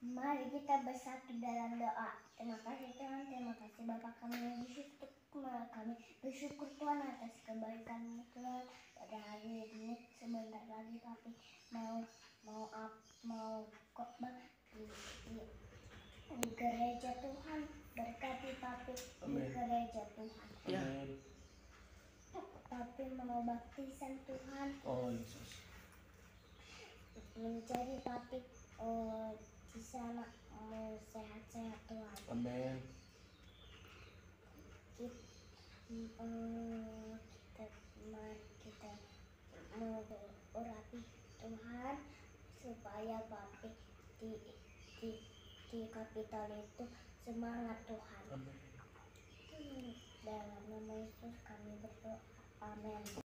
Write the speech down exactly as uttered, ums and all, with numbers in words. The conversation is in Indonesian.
Mari kita bersatu dalam doa. Terima kasih Tuhan, terima kasih Bapa kami yang di surga. Kami bersyukur Tuhan atas kebaikan-Mu Tuhan. Pada hari ini sebentar lagi Papi mau mau up, mau khotbah di, di, di gereja Tuhan. Berkati Papi di gereja Tuhan. Amin. Papi mau baptisan Tuhan. Oh Yesus. Mencari Papi oh, di sana mau sehat-sehat Tuhan. Amin. Kita, um, kita, mari kita mau berurapi Tuhan supaya Papi di di di Kapitol itu semangat Tuhan. Amin. Dalam nama Yesus kami berdoa. Amin.